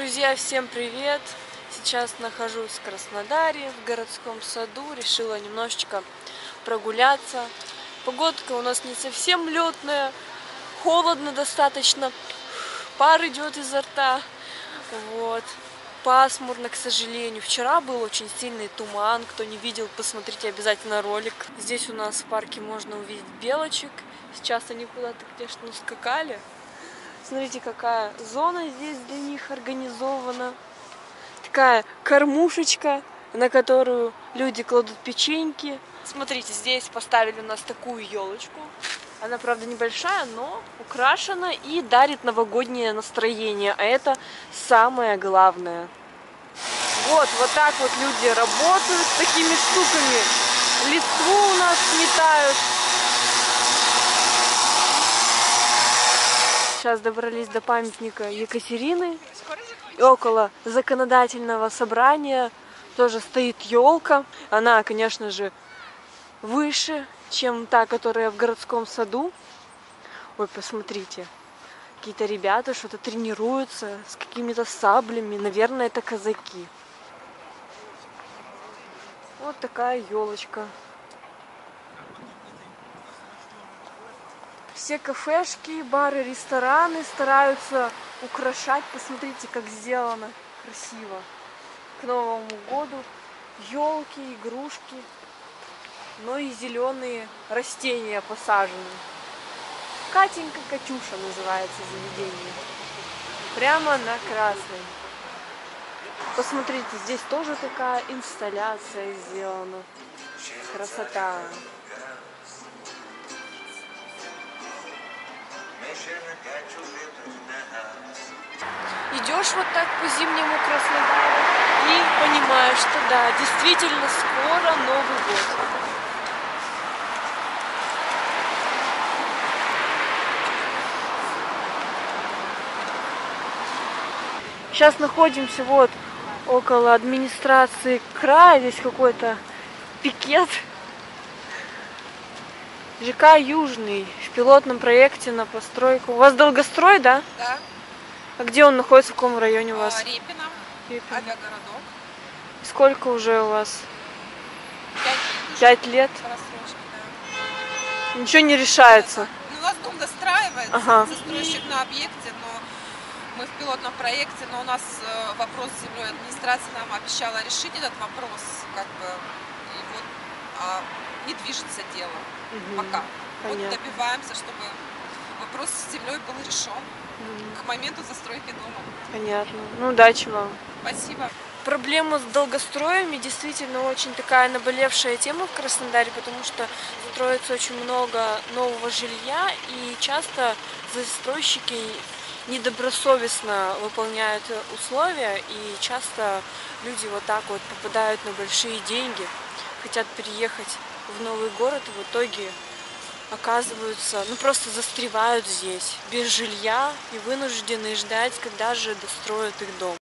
Друзья, всем привет! Сейчас нахожусь в Краснодаре, в городском саду. Решила немножечко прогуляться. Погодка у нас не совсем летная, холодно достаточно, пар идет изо рта. Вот. Пасмурно, к сожалению. Вчера был очень сильный туман. Кто не видел, посмотрите обязательно ролик. Здесь у нас в парке можно увидеть белочек. Сейчас они куда-то, конечно, ускакали. Смотрите, какая зона здесь для них организована. Такая кормушечка, на которую люди кладут печеньки. Смотрите, здесь поставили у нас такую елочку. Она, правда, небольшая, но украшена и дарит новогоднее настроение. А это самое главное. Вот так вот люди работают с такими штуками. Листву у нас сметают. Сейчас добрались до памятника Екатерины. И около законодательного собрания тоже стоит елка. Она, конечно же, выше, чем та, которая в городском саду. Ой, посмотрите. Какие-то ребята что-то тренируются с какими-то саблями. Наверное, это казаки. Вот такая елочка. Все кафешки, бары, рестораны стараются украшать. Посмотрите, как сделано красиво. К Новому году елки, игрушки, но и зеленые растения посажены. Катенька Катюша называется заведение. Прямо на Красной. Посмотрите, здесь тоже такая инсталляция сделана. Красота. Идешь вот так по зимнему Краснодару и понимаешь, что да, действительно скоро Новый год. Сейчас находимся вот около администрации края. Здесь какой-то пикет. ЖК Южный в пилотном проекте на постройку. У вас долгострой, да? Да. А где он находится, в каком районе у вас? Репино, авиагородок. Сколько уже у вас? 5 лет? Рассрочки, да. Ничего не решается. Ну, у нас дом достраивается, Ага. застройщик на объекте, но мы в пилотном проекте, но у нас вопрос с землей. Администрация нам обещала решить этот вопрос, как бы, и вот не движется дело пока. Понятно. Вот добиваемся, чтобы вопрос с землей был решен к моменту застройки дома. Понятно. Ну, удачи вам. Спасибо. Проблема с долгостроями действительно очень такая наболевшая тема в Краснодаре, потому что строится очень много нового жилья, и часто застройщики недобросовестно выполняют условия, и часто люди вот так вот попадают на большие деньги, хотят переехать в новый город, и в итоге оказываются, просто застревают здесь без жилья и вынуждены ждать, когда же достроят их дом.